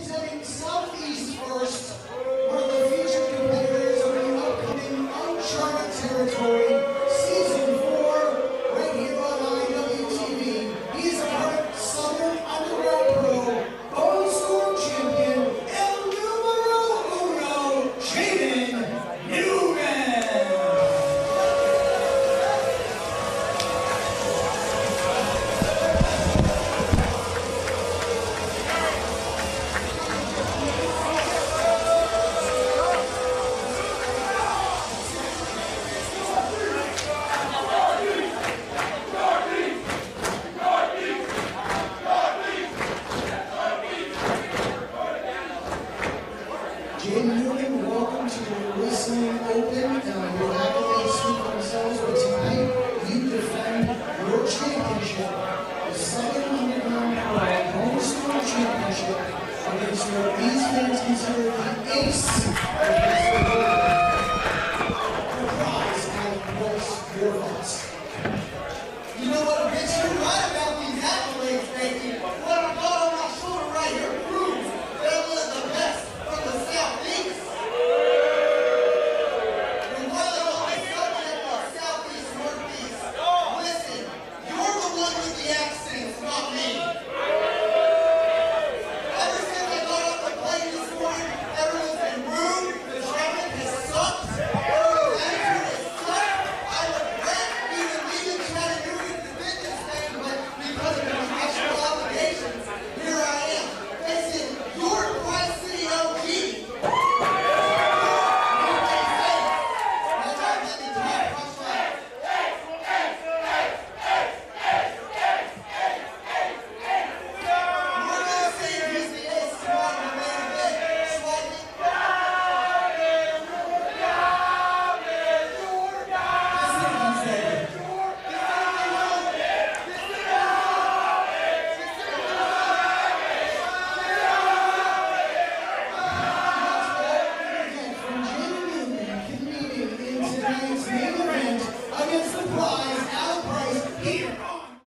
representing Southeast First, one of the featured competitors of the upcoming Uncharted Territory Season 4, right here on IWTV. He is a current Southern Underground Pro, Bone Storm Champion, El Numero Uno, Jaden Newman. Jaden Newman, welcome to the Wrestling Open. Your accolades speak for themselves, but tonight you defend your championship, the Southern Underground Pro Bone Storm Championship, against what these fans consider the ace of the prize of what's your thoughts? You know what, Rich, you're right about these accolades, baby. What I got on my shoulder right here proves that I'm one of the best from the Southeast. And while I'm on the subject of Southeast, Northeast, listen, you're the one with the accents, not me. Ever since I got off the plane this morning, everyone's been rude, the traffic has sucked, everyone's attitude has sucked. I regret even leaving Chattanooga to defend this thing, but because of professional obligations, here I am. Listen, you're Price City OG. From Jaden Newman, competing in tonight's